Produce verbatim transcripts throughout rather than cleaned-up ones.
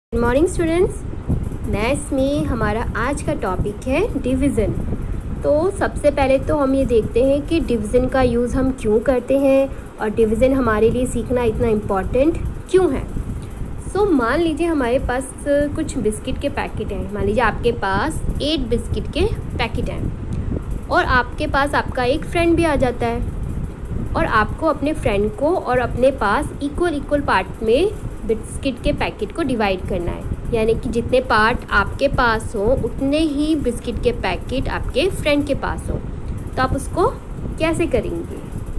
Good morning students. Maths में हमारा आज का टॉपिक है डिवीज़न। तो सबसे पहले तो हम ये देखते हैं कि डिवीज़न का यूज़ हम क्यों करते हैं और डिवीज़न हमारे लिए सीखना इतना इम्पॉर्टेंट क्यों है। सो so, मान लीजिए हमारे पास कुछ बिस्किट के पैकेट हैं। मान लीजिए आपके पास एट बिस्किट के पैकेट हैं और आपके पास आपका एक फ्रेंड भी आ जाता है और आपको अपने फ्रेंड को और अपने पास इक्वल इक्वल पार्ट में बिस्किट के पैकेट को डिवाइड करना है। यानी कि जितने पार्ट आपके पास हो उतने ही बिस्किट के पैकेट आपके फ्रेंड के पास हो। तो आप उसको कैसे करेंगे?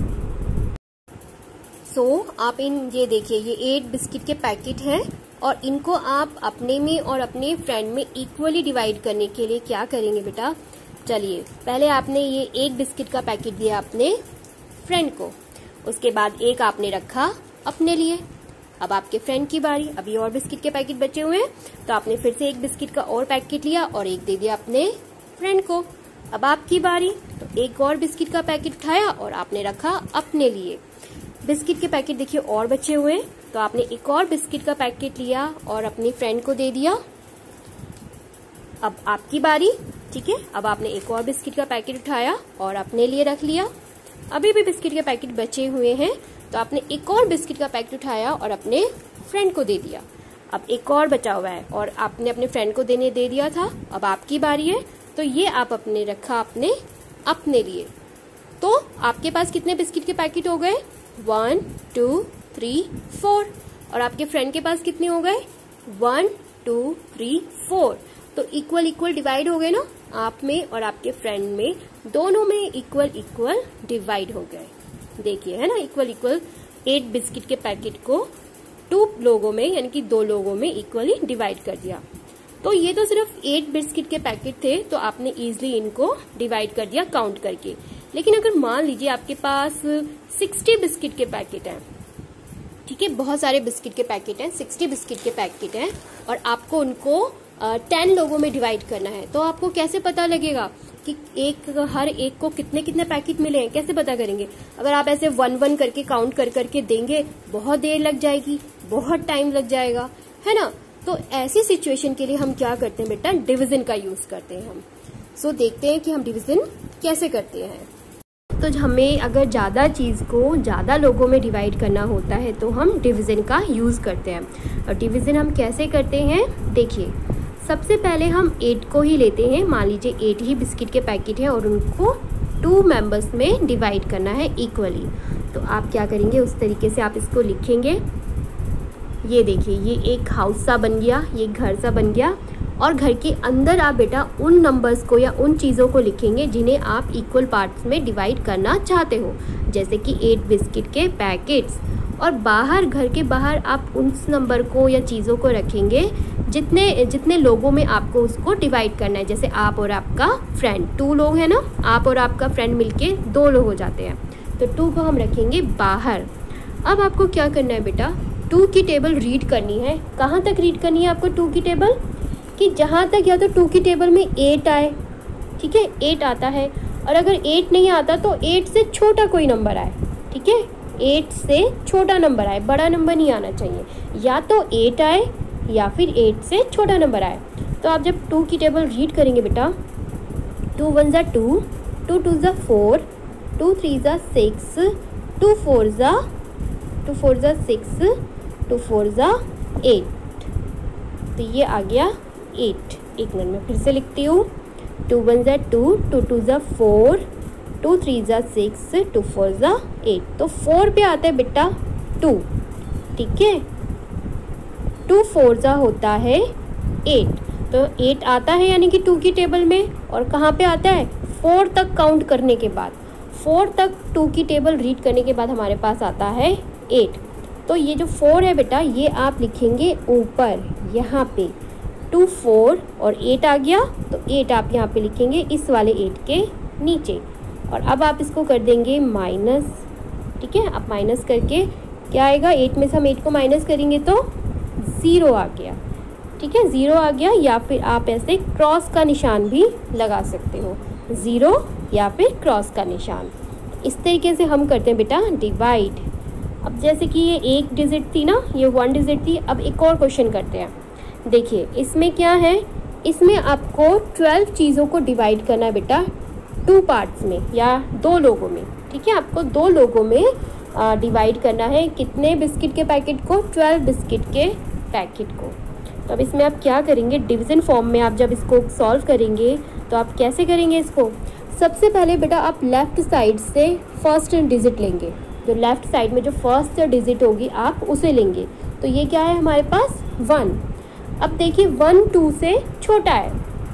सो so, आप इन ये देखिए ये एट बिस्किट के पैकेट हैं और इनको आप अपने में और अपने फ्रेंड में इक्वली डिवाइड करने के लिए क्या करेंगे बेटा? चलिए, पहले आपने ये एक बिस्किट का पैकेट दिया अपने फ्रेंड को, उसके बाद एक आपने रखा अपने लिए। अब आपके फ्रेंड की बारी, अभी और बिस्किट के पैकेट बचे हुए हैं तो आपने फिर से एक बिस्किट का और पैकेट लिया और एक दे दिया अपने फ्रेंड को। अब आपकी बारी, तो एक और बिस्किट का पैकेट उठाया और आपने रखा अपने लिए। बिस्किट के पैकेट देखिए और बचे हुए हैं तो आपने एक और बिस्किट का पैकेट लिया और अपनी फ्रेंड को दे दिया। अब आपकी बारी, ठीक है। अब आपने एक और बिस्किट का पैकेट उठाया और अपने लिए रख लिया। अभी भी बिस्किट के पैकेट बचे हुए हैं तो आपने एक और बिस्किट का पैकेट उठाया और अपने फ्रेंड को दे दिया। अब एक और बचा हुआ है और आपने अपने फ्रेंड को देने दे दिया था। अब आपकी बारी है तो ये आप अपने रखा अपने अपने लिए। तो आपके पास कितने बिस्किट के पैकेट हो गए? One two three four. और आपके फ्रेंड के पास कितने हो गए? One two three four. तो इक्वल इक्वल डिवाइड हो गए ना, आप में और आपके फ्रेंड में, दोनों में इक्वल इक्वल डिवाइड हो गए। देखिए है ना, इक्वल इक्वल एट बिस्किट के पैकेट को टू लोगों में यानी कि दो लोगों में इक्वली डिवाइड कर दिया। तो ये तो सिर्फ एट बिस्किट के पैकेट थे तो आपने इजीली इनको डिवाइड कर दिया काउंट करके। लेकिन अगर मान लीजिए आपके पास सिक्सटी बिस्किट के पैकेट हैं, ठीक है, बहुत सारे बिस्किट के पैकेट हैं, सिक्सटी बिस्किट के पैकेट हैं और आपको उनको टेन लोगों में डिवाइड करना है, तो आपको कैसे पता लगेगा कि एक हर एक को कितने कितने पैकेट मिले हैं? कैसे पता करेंगे? अगर आप ऐसे वन वन करके काउंट कर करके देंगे बहुत देर लग जाएगी, बहुत टाइम लग जाएगा, है ना। तो ऐसी सिचुएशन के लिए हम क्या करते हैं बेटा? डिवीजन का यूज करते हैं हम। सो देखते हैं कि हम डिवीजन कैसे करते हैं। तो हमें अगर ज्यादा चीज को ज्यादा लोगों में डिवाइड करना होता है तो हम डिवीजन का यूज करते हैं। और डिवीजन हम कैसे करते हैं? देखिए, सबसे पहले हम एट को ही लेते हैं। मान लीजिए एट ही बिस्किट के पैकेट है और उनको टू मेंबर्स में डिवाइड करना है इक्वली। तो आप क्या करेंगे? उस तरीके से आप इसको लिखेंगे। ये देखिए, ये एक हाउस सा बन गया, ये घर सा बन गया और घर के अंदर आप बेटा उन नंबर्स को या उन चीज़ों को लिखेंगे जिन्हें आप इक्वल पार्ट्स में डिवाइड करना चाहते हो, जैसे कि एट बिस्किट के पैकेट्स। और बाहर, घर के बाहर आप उस नंबर को या चीज़ों को रखेंगे जितने जितने लोगों में आपको उसको डिवाइड करना है। जैसे आप और आपका फ्रेंड, टू लोग हैं ना, आप और आपका फ्रेंड मिलके दो लोग हो जाते हैं, तो टू को हम रखेंगे बाहर। अब आपको क्या करना है बेटा? टू की टेबल रीड करनी है। कहाँ तक रीड करनी है आपको टू की टेबल? कि जहाँ तक या तो टू की टेबल में एट आए, ठीक है, एट आता है, और अगर एट नहीं आता तो एट से छोटा कोई नंबर आए, ठीक है, एट से छोटा नंबर आए, बड़ा नंबर नहीं आना चाहिए। या तो एट आए या फिर एट से छोटा नंबर आए। तो आप जब टू की टेबल रीड करेंगे बेटा, टू वन ज़ा टू, टू टू ज़ा फोर, टू थ्री ज़ा सिक्स, टू फोर ज़ा टू फोर ज़ा सिक्स, टू फोर ज़ा एट। तो ये आ गया एट। एक मिनट में फिर से लिखती हूँ। टू वन ज़ा टू, टू टू ज़ा फोर, टू थ्री ज़ा सिक्स, टू फोर ज़ा एट। तो फोर पे आता है बेटा टू, ठीक है, टू फोर ज़ा होता है एट। तो एट आता है यानी कि टू की टेबल में, और कहाँ पे आता है? फोर तक काउंट करने के बाद, फोर तक टू की टेबल रीड करने के बाद हमारे पास आता है एट। तो ये जो फोर है बेटा, ये आप लिखेंगे ऊपर यहाँ पे, टू फोर और एट आ गया तो एट आप यहाँ पे लिखेंगे इस वाले एट के नीचे। और अब आप इसको कर देंगे माइनस, ठीक है। आप माइनस करके क्या आएगा? एट में से हम एट को माइनस करेंगे तो ज़ीरो आ गया, ठीक है, ज़ीरो आ गया। या फिर आप ऐसे क्रॉस का निशान भी लगा सकते हो, ज़ीरो या फिर क्रॉस का निशान। इस तरीके से हम करते हैं बेटा डिवाइड। अब जैसे कि ये एक डिजिट थी ना, ये वन डिजिट थी। अब एक और क्वेश्चन करते हैं देखिए इसमें क्या है, इसमें आपको ट्वेल्व चीज़ों को डिवाइड करना है बेटा टू पार्ट्स में या दो लोगों में। ठीक है, आपको दो लोगों में डिवाइड करना है। कितने बिस्किट के पैकेट को? ट्वेल्व बिस्किट के पैकेट को। तो अब इसमें आप क्या करेंगे, डिवीज़न फॉर्म में आप जब इसको सॉल्व करेंगे तो आप कैसे करेंगे इसको? सबसे पहले बेटा आप लेफ़्ट साइड से फर्स्ट डिजिट लेंगे, जो लेफ़्ट साइड में जो फर्स्ट डिजिट होगी आप उसे लेंगे। तो ये क्या है हमारे पास? वन। अब देखिए वन टू से छोटा है,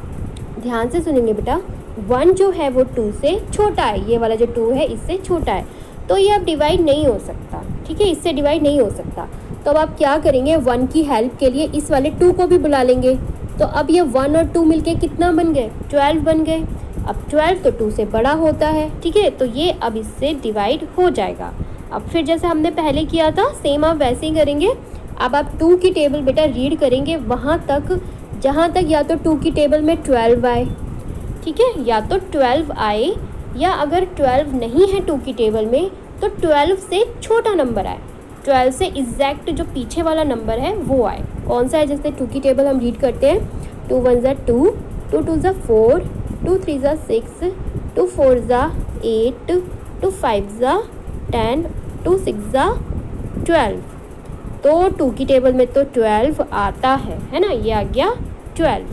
ध्यान से सुनेंगे बेटा, वन जो है वो टू से छोटा है, ये वाला जो टू है इससे छोटा है, तो ये अब डिवाइड नहीं हो सकता। ठीक है, इससे डिवाइड नहीं हो सकता। तो अब आप क्या करेंगे, वन की हेल्प के लिए इस वाले टू को भी बुला लेंगे। तो अब ये वन और टू मिलके कितना बन गए? ट्वेल्व बन गए। अब ट्वेल्व तो टू से बड़ा होता है। ठीक है, तो ये अब इससे डिवाइड हो जाएगा। अब फिर जैसे हमने पहले किया था सेम आप वैसे ही करेंगे। अब आप टू की टेबल बेटा रीड करेंगे वहाँ तक जहाँ तक या तो टू की टेबल में ट्वेल्व आए, ठीक है, या तो ट्वेल्व आए, या अगर ट्वेल्व नहीं है टू की टेबल में तो ट्वेल्व से छोटा नंबर आए, ट्वेल्व से एग्जैक्ट जो पीछे वाला नंबर है वो आए। कौन सा है? जैसे टू की टेबल हम रीड करते हैं, टू वन ज़ा टू, टू टू ज़ा फोर, टू थ्री ज़ा सिक्स, टू फोर ज़ा एट, टू फाइव ज़ा टेन, टू सिक्स ज़ा ट्वेल्व। तो टू की टेबल में तो ट्वेल्व आता है, है ना, ये आ गया ट्वेल्व।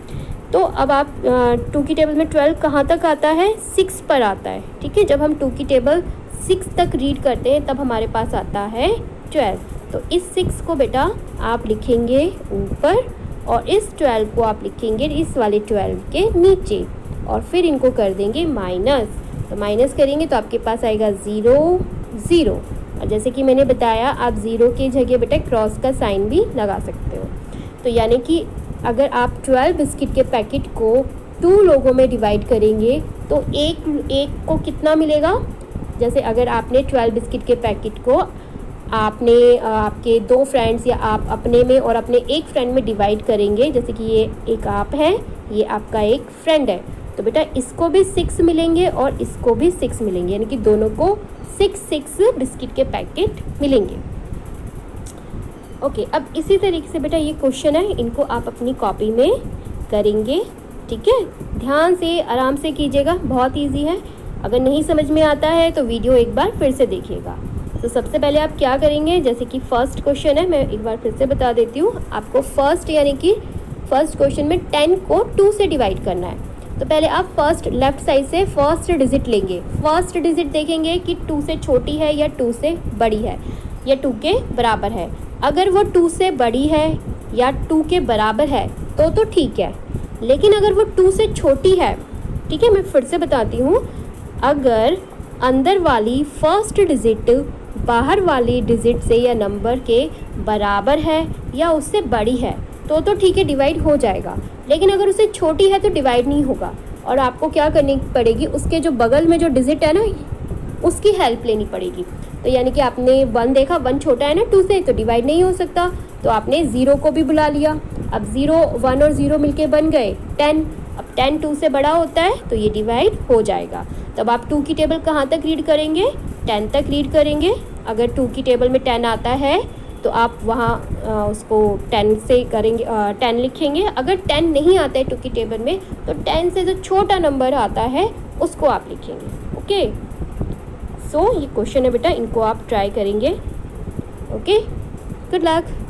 तो अब आप टू की टेबल में ट्वेल्व कहाँ तक आता है? सिक्स पर आता है। ठीक है, जब हम टू की टेबल सिक्स तक रीड करते हैं तब हमारे पास आता है ट्वेल्व। तो इस सिक्स को बेटा आप लिखेंगे ऊपर और इस ट्वेल्व को आप लिखेंगे इस वाले ट्वेल्व के नीचे, और फिर इनको कर देंगे माइनस। तो माइनस करेंगे तो आपके पास आएगा ज़ीरो ज़ीरो, और जैसे कि मैंने बताया आप ज़ीरो की जगह बेटा क्रॉस का साइन भी लगा सकते हो। तो यानी कि अगर आप ट्वेल्व बिस्किट के पैकेट को टू लोगों में डिवाइड करेंगे तो एक एक को कितना मिलेगा? जैसे अगर आपने ट्वेल्व बिस्किट के पैकेट को आपने आपके दो फ्रेंड्स या आप अपने में और अपने एक फ्रेंड में डिवाइड करेंगे, जैसे कि ये एक आप है, ये आपका एक फ्रेंड है, तो बेटा इसको भी सिक्स मिलेंगे और इसको भी सिक्स मिलेंगे, यानी कि दोनों को सिक्स सिक्स बिस्किट के पैकेट मिलेंगे। ओके, अब इसी तरीके से बेटा ये क्वेश्चन है, इनको आप अपनी कॉपी में करेंगे। ठीक है, ध्यान से आराम से कीजिएगा, बहुत इजी है। अगर नहीं समझ में आता है तो वीडियो एक बार फिर से देखिएगा। तो सबसे पहले आप क्या करेंगे, जैसे कि फर्स्ट क्वेश्चन है, मैं एक बार फिर से बता देती हूँ आपको। फर्स्ट यानी कि फर्स्ट क्वेश्चन में टेन को टू से डिवाइड करना है। तो पहले आप फर्स्ट लेफ्ट साइड से फर्स्ट डिजिट लेंगे, फर्स्ट डिजिट देखेंगे कि टू से छोटी है या टू से बड़ी है या टू के बराबर है। अगर वो टू से बड़ी है या टू के बराबर है तो तो ठीक है, लेकिन अगर वो टू से छोटी है, ठीक है, मैं फिर से बताती हूँ, अगर अंदर वाली फर्स्ट डिजिट बाहर वाली डिजिट से या नंबर के बराबर है या उससे बड़ी है तो तो ठीक है, डिवाइड हो जाएगा। लेकिन अगर उससे छोटी है तो डिवाइड नहीं होगा, और आपको क्या करनी पड़ेगी, उसके जो बगल में जो डिजिट है ना उसकी हेल्प लेनी पड़ेगी। तो यानी कि आपने वन देखा, वन छोटा है ना टू से, तो डिवाइड नहीं हो सकता, तो आपने ज़ीरो को भी बुला लिया। अब ज़ीरो वन और ज़ीरो मिलके बन गए टेन। अब टेन टू से बड़ा होता है तो ये डिवाइड हो जाएगा। तब आप टू की टेबल कहाँ तक रीड करेंगे? टेन तक रीड करेंगे। अगर टू की टेबल में टेन आता है तो आप वहाँ उसको टेन से करेंगे, टेन लिखेंगे। अगर टेन नहीं आता है टू की टेबल में तो टेन से जो छोटा नंबर आता है उसको आप लिखेंगे। ओके, सो ये क्वेश्चन है बेटा, इनको आप ट्राई करेंगे। Okay, good luck.